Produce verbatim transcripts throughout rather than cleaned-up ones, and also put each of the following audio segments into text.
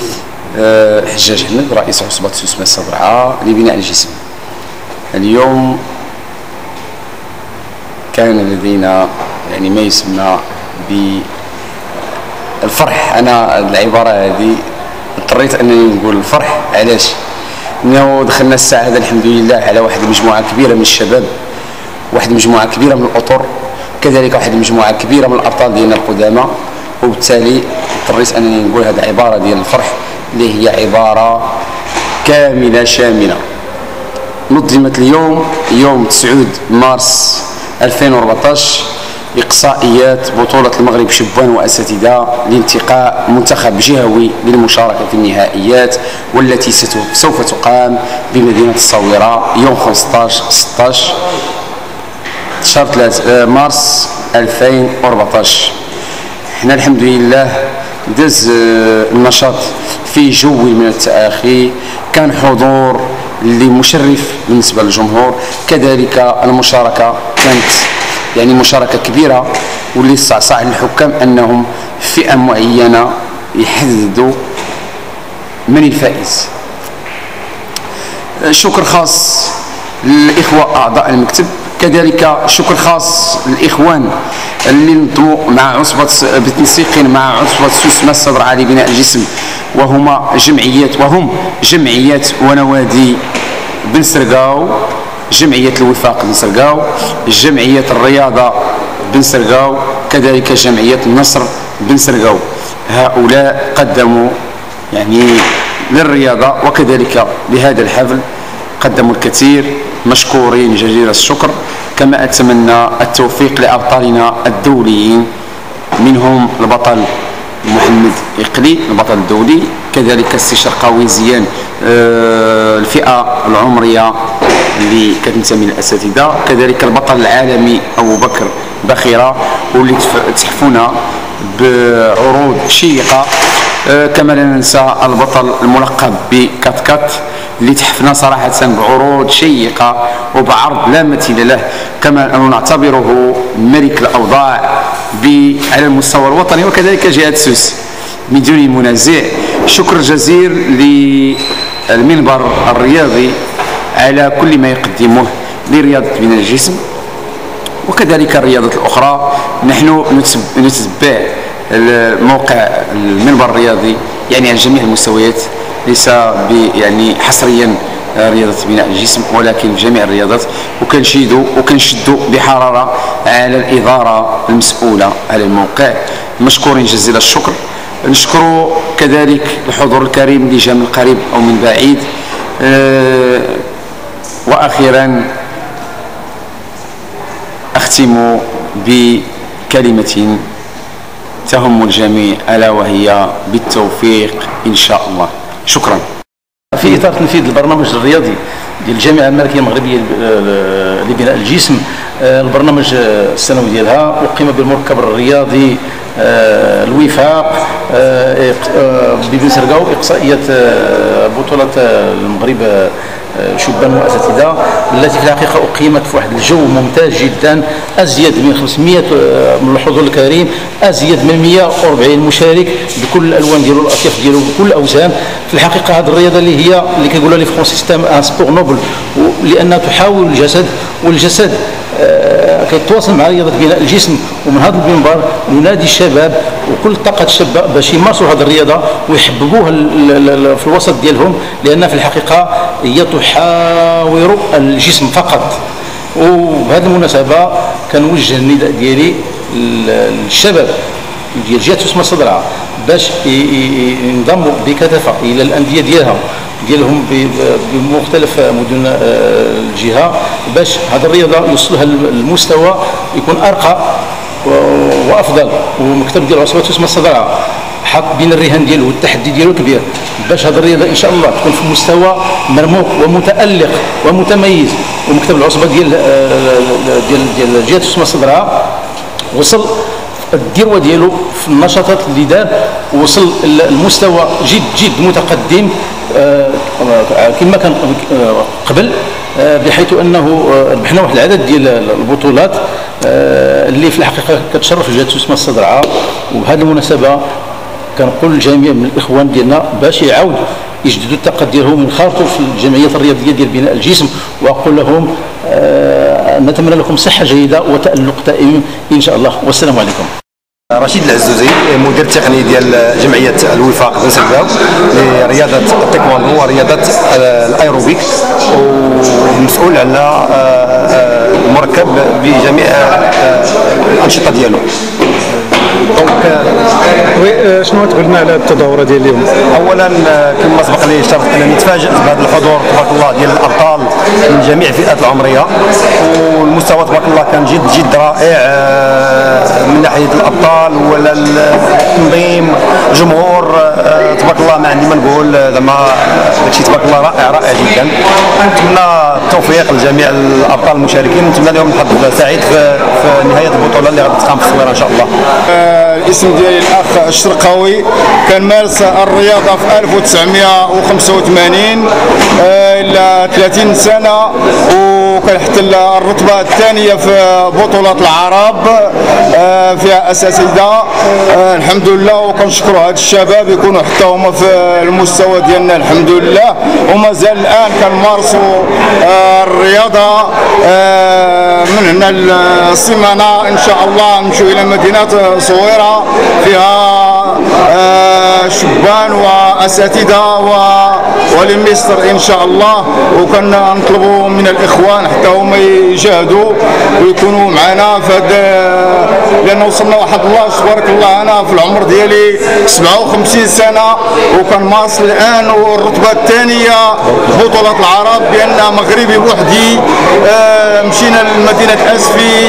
حجاج أحمد رئيس عصبة سوسمة الصدرعة لبناء الجسم. اليوم كان لدينا يعني ما يسمى بالفرح. أنا العبارة هذه اضطريت أنني نقول الفرح. علاش؟ إنه دخلنا السعادة الحمد لله على واحد المجموعة كبيرة من الشباب، واحد المجموعة كبيرة من الأطر، كذلك واحد المجموعة كبيرة من الأبطال ديالنا القدامى، وبالتالي اضطريت أنني نقول هذه العبارة ديال الفرح اللي هي عبارة كاملة شاملة. نظمت اليوم يوم تسعة مارس ألفين وأربعطاش إقصائيات بطولة المغرب شبان وأساتذة لانتقاء منتخب جهوي للمشاركة في النهائيات، والتي سوف تقام بمدينة الصويرة يوم خمسطاش ستطاش شهر ثلاثة مارس ألفين وأربعطاش. احنا الحمد لله داز النشاط في جو من التآخي، كان حضور اللي مشرف بالنسبة للجمهور، كذلك المشاركة كانت يعني مشاركة كبيرة، واللي استعصى على الحكام أنهم فئة معينة يحددوا من الفائز. شكر خاص للإخوة أعضاء المكتب، كذلك شكر خاص للإخوان اللي نظموا مع عصبة بالتنسيق مع عصبة سوسمة الصدرعة لبناء الجسم، وهما جمعيات وهم جمعيات ونوادي بن سرقاو، جمعية الوفاق بن سرقاو، جمعية الرياضة بن سرقاو، كذلك جمعية النصر بن سرقاو. هؤلاء قدموا يعني للرياضة وكذلك لهذا الحفل قدموا الكثير، مشكورين جزيل الشكر. كما أتمنى التوفيق لأبطالنا الدوليين، منهم البطل محمد إقلي البطل الدولي، كذلك السي شرقاوي زيان الفئة العمرية اللي كتنتمي للأساتذة، كذلك البطل العالمي أبو بكر بخيرة، واللي تحفونا بعروض شيقة. كما لا ننسى البطل الملقب بكات كات اللي تحفنا صراحة بعروض شيقة وبعرض لا مثيل له، كما أنه نعتبره ملك الأوضاع على المستوى الوطني وكذلك جهة سوس بدون منازع. شكر جزيل للمنبر الرياضي على كل ما يقدمه لرياضة بناء الجسم وكذلك الرياضات الأخرى. نحن نتبع موقع المنبر الرياضي يعني على جميع المستويات، ليس يعني حصريا رياضة بناء الجسم ولكن في جميع الرياضات، وكنشيدوا وكنشدوا بحرارة على الإدارة المسؤولة على الموقع. مشكورين جزيل الشكر. نشكر كذلك الحضور الكريم اللي جاء من قريب أو من بعيد. أه وأخيرا أختم بكلمة تهم الجميع ألا وهي بالتوفيق إن شاء الله. شكرا. في إطار تنفيذ البرنامج الرياضي ديال الجامعة الملكية المغربية لبناء الجسم، البرنامج السنوي ديالها أقيم بالمركب الرياضي الوفاق ببن سرقاو إقصائية بطولة المغرب شبان وأساتذة، التي في الحقيقة أقيمت في واحد الجو ممتاز جدا، أزيد من خمسمائة من الحضور الكريم، أزيد من مائة وأربعين مشارك بكل الألوان ديالو الأطياف ديالو بكل الأوزان. في الحقيقة هذه الرياضة اللي هي اللي كيقولوا لي فرون سيستيم ان سبور نوبل، لأنها تحاول الجسد، والجسد آه كيتواصل مع رياضة بناء الجسم. ومن هذا المنبر ننادي الشباب وكل طاقة الشباب باش يمارسوا هذه الرياضة ويحببوها في الوسط ديالهم، لأن في الحقيقة هي تحاور الجسم فقط. وبهذه المناسبة كنوجه النداء ديالي للشباب ديال جهة سوسمة الصدرعة باش ينضموا بكثافة إلى الأندية ديالها ديالهم بمختلف مدن الجهة، باش هذه الرياضة يوصلها المستوى يكون أرقى وأفضل. ومكتب ديال عصبة سوسمة الصدرعة حط بين الرهان ديالو والتحدي ديالو كبير باش هذه الرياضة إن شاء الله تكون في مستوى مرموق ومتألق ومتميز. ومكتب العصبة ديال ديال ديال جهة سوسمة الصدرعة وصل الذروه ديالو في النشاطات اللي دار، وصل المستوى جد جد متقدم كما كان قبل، بحيث انه ربحنا واحد العدد ديال البطولات اللي في الحقيقه كتشرف جهه سوسمة الصدرعة. وبهذه المناسبه كنقول للجميع من الاخوان ديالنا باش يعاودوا يجددوا الطاقه ديالهم وينخرطوا في الجمعيات الرياضيه ديال بناء الجسم، واقول لهم آه نتمنى لكم صحه جيده وتالق دائم ان شاء الله، والسلام عليكم. رشيد العزوزي، مدير تقني ديال جمعيه الوفاق بن سلباو لرياضه التايكواندو ورياضه الايروبيك، ومسؤول على المركب بجميع الانشطه ديالو. دونك وي شنو تقول لنا على التظاهره ديال اليوم؟ اولا كما سبق لي اشترط انني نتفاجئ بهذا الحضور تبارك الله ديال الابطال من جميع الفئات العمريه، والمستوى تبارك الله كان جد جد رائع من ناحيه الابطال ولا التنظيم الجمهور. تبارك الله ما عندي ما نقول، زعما داكشي تبارك الله رائع رائع جدا. نتمنى التوفيق لجميع الابطال المشاركين، ونتمنى لهم الحظ سعيد في, في نهايه البطوله اللي غادي تقام في الصويره ان شاء الله. الاسم ديالي الاخ الشرقاوي، كان مارس الرياضه في ألف وتسعمائة وخمسة وثمانين الى ثلاثين سنه، وكان حتى الرتبه الثانيه في بطوله العرب فيها اساتذه الحمد لله، وكنشكروا هاد الشباب يكونوا حتى هما في المستوى ديالنا الحمد لله، ومازال الان كنمارسوا الرياضه. من هنا السيمانه ان شاء الله نمشيو الى مدينه صويره فيها شبان واساتذه ولمصر ان شاء الله، وكنا نطلبوا من الاخوان حتى هما يجاهدوا ويكونوا معنا في هذا، لان وصلنا واحد الله تبارك الله. انا في العمر ديالي سبعة وخمسين سنه وكنمارس الان، والرتبه الثانيه بطوله العرب بان مغربي بوحدي. مشينا لمدينه اسفي،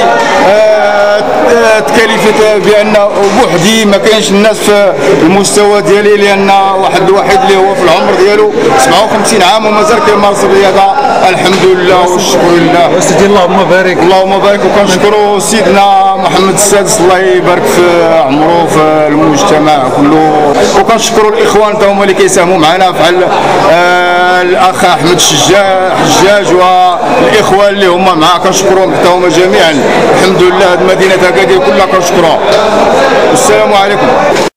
تكلفت بان بوحدي ما كاينش الناس في المستوى ديالي، لان واحد الوحيد اللي هو في العمر ديالو سبعة وخمسين عام ومازال كيمارس الرياضه الحمد لله والشكر لله. سيدي اللهم بارك. اللهم بارك. وكنشكروا سيدنا محمد السادس الله يبارك في عمره في المجتمع كله، وكنشكروا الاخوان تا هما اللي كيساهموا معنا فحال آه الاخ احمد الشجاج حجاج والاخوان اللي هما معاه كنشكروهم حتى هما جميعا الحمد لله. هذه المدينه اكادير كلها كنشكروها. والسلام عليكم.